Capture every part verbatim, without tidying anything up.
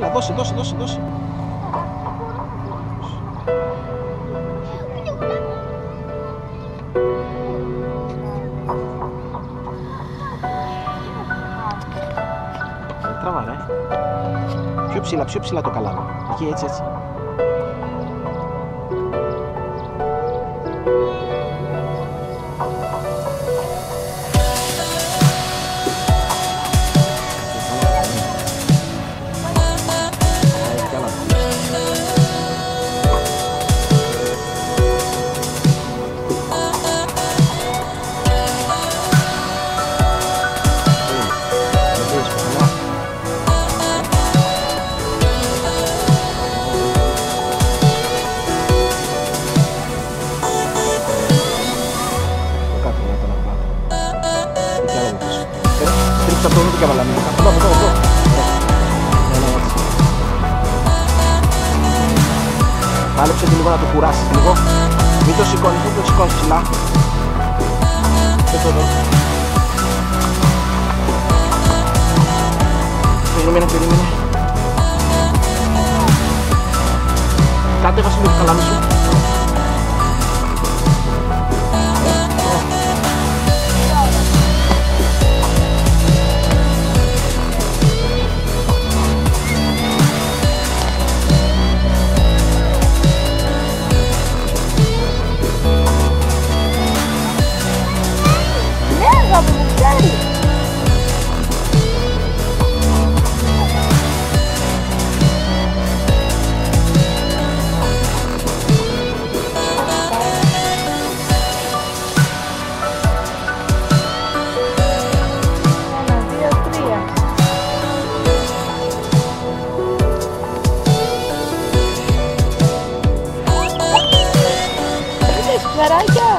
Έλα, δώσε, δώσε, δώσε, δώσε. Τραβά, ρε. Πιο ψηλά, πιο ψηλά το καλάμι. Εκεί, έτσι, έτσι. Αυτό είναι το καβαλάμι. Αυτό, αυτό, αυτό. Πάλεψε και λίγο να το κουράσεις λίγο. Μην το σηκώνεις, μην το σηκώνεις ψηλά. Αυτό εδώ. Περίμενε, περίμενε. Κάτω έβασε λίγο το καλάμι σου. Ψαράκια!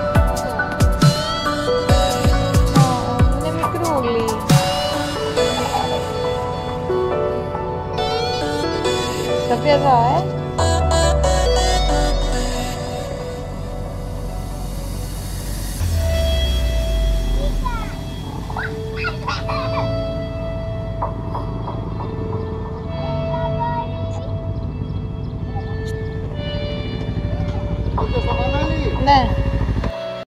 Είναι μικρούλι. Θα πει εδώ, ε!